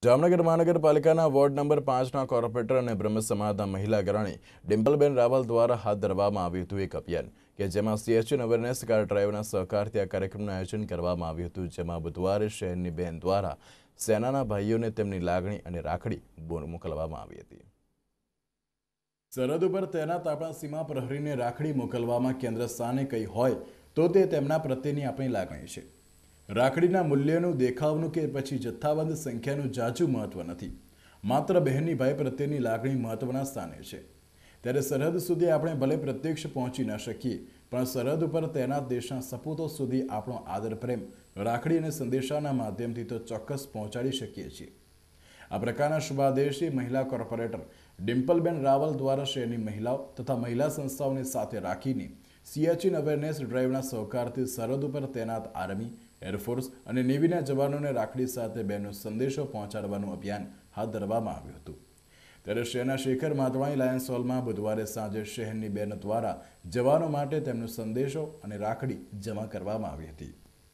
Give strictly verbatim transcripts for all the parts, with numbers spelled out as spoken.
જામનગર મહાનગરપાલિકાના ward number પાંચના corporator અને બ્રહ્મ સમાજના મહિલા અગ્રણી ડિમ્પલબેન રાવલ દ્વારા હાથ ધરવામાં આવ્યું હતું એક અભિયાન કે જેમાં સીએચએન અવેરનેસ કાર ડ્રાઈવના સહકારથી આ કાર્યક્રમનું આયોજન કરવામાં આવ્યું હતું, જેમાં બુધવારે શહેરની બેન દ્વારા સેનાના ભાઈઓને તેમની લાગણી અને રાખડી મોકલવામાં આવી હતી। સરહદ ઉપર તૈનાત આપણા સીમા પ્રહરીને રાખડી મોકલવામાં કેન્દ્ર સ્થાને કંઈ હોય તો તે તેમના પ્રત્યેની આપણી લાગણી છે। રાખડીના મૂલ્યનું દેખાવનું કે પછી જથ્થાબંધ સંખ્યાનું જાજુ મહત્વ નથી, માત્ર બહેનની ભાઈ પ્રત્યેની લાગણી મહત્વના સ્થાને છે। ત્યારે સરહદ સુધી આપણે ભલે પ્રત્યક્ષ પહોંચી ન શકીએ, પણ સરહદ ઉપર તૈનાત દેશના સપૂતો સુધી આપણો આદર પ્રેમ રાખડી અને સંદેશાના માધ્યમથી તો ચોક્કસ પહોંચાડી શકીએ છીએ। આ પ્રકારના શુભાદેશી મહિલા કોર્પોરેટર ડિમ્પલબેન રાવલ દ્વારા શહેરની મહિલાઓ તથા મહિલા સંસ્થાઓને સાથે રાખીને સીએચએન અવેરનેસ ડ્રાઈવના સહકારથી સરહદ ઉપર તૈનાત આર્મી, એરફોર્સ અને નેવીના જવાનોને રાખડી સાથે બહેનનો સંદેશો પહોંચાડવાનું અભિયાન હાથ ધરવામાં આવ્યું હતું। ત્યારે શહેરના શેખર માધવાણી લાયન્સ હોલમાં બુધવારે સાંજે શહેરની બહેનો દ્વારા જવાનો માટે તેમનો સંદેશો અને રાખડી જમા કરવામાં આવી હતી।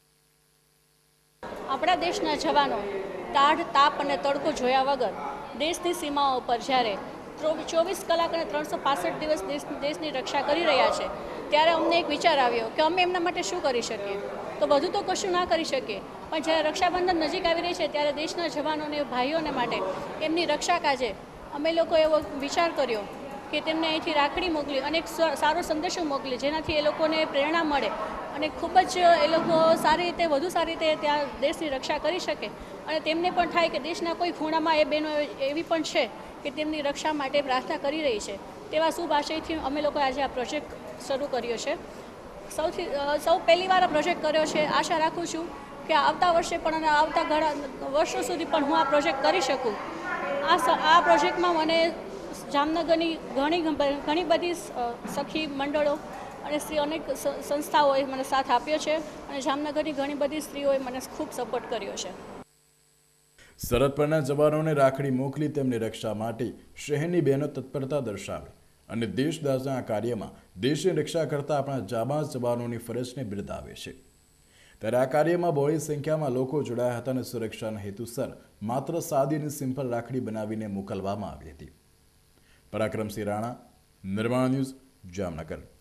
આપણા દેશના જવાનો ટાઢ, તાપ અને તડકો જોયા વગર દેશની સીમાઓ પર જ્યારે ચોવીસ કલાક અને ત્રણસો પાસઠ દિવસ દેશ દેશની રક્ષા કરી રહ્યા છે, ત્યારે અમને એક વિચાર આવ્યો કે અમે એમના માટે શું કરી શકીએ। તો બધું તો કશું ના કરી શકીએ, પણ જ્યારે રક્ષાબંધન નજીક આવી રહી છે ત્યારે દેશના જવાનોને, ભાઈઓને માટે એમની રક્ષા કાજે અમે લોકો એવો વિચાર કર્યો કે તેમને અહીંથી રાખડી મોકલી અને એક સારો સંદેશો મોકલી, જેનાથી એ લોકોને પ્રેરણા મળે અને ખૂબ જ એ લોકો સારી રીતે, વધુ સારી રીતે ત્યાં દેશની રક્ષા કરી શકે અને તેમને પણ થાય કે દેશના કોઈ ખૂણામાં એ બહેનો એવી પણ છે કે તેમની રક્ષા માટે પ્રાર્થના કરી રહી છે। તેવા શુભ આશયથી અમે લોકો આજે આ પ્રોજેક્ટ શરૂ કર્યો છે। સૌથી સૌ પહેલી વાર આ પ્રોજેક્ટ કર્યો છે। આશા રાખું છું કે આવતા વર્ષે પણ અને આવતા ઘણા વર્ષો સુધી પણ હું આ પ્રોજેક્ટ કરી શકું। આ આ પ્રોજેક્ટમાં મને જામનગરની ઘણી ઘણી બધી સખી મંડળો અને સ્ત્રી અનેક સંસ્થાઓએ મને સાથ આપ્યો છે અને જામનગરની ઘણી બધી સ્ત્રીઓએ મને ખૂબ સપોર્ટ કર્યો છે। સરહદ પરના જવાનોને રાખડી મોકલી તેમની રક્ષા માટે શહેરની બહેનો તત્પરતા દર્શાવી અને દેશદાસના આ કાર્યમાં દેશની રક્ષા કરતા આપણા જાબાઝ જવાનોની ફરજને બિરદાવે છે। ત્યારે આ કાર્યમાં બહોળી સંખ્યામાં લોકો જોડાયા હતા અને સુરક્ષાના હેતુસર માત્ર સાદી અને સિમ્પલ રાખડી બનાવીને મોકલવામાં આવી હતી। પરાક્રમસિંહ રાણા, નિર્માણ ન્યૂઝ, જામનગર।